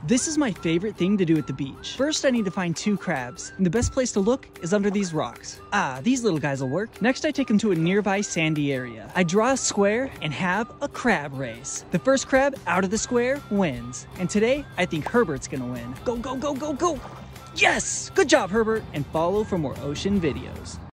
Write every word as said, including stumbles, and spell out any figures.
This is my favorite thing to do at the beach. First, I need to find two crabs, and the best place to look is under these rocks. Ah, these little guys will work. Next, I take them to a nearby sandy area. I draw a square and have a crab race. The first crab out of the square wins. And today, I think Herbert's gonna win. Go, go, go, go, go! Yes! Good job, Herbert! And follow for more ocean videos.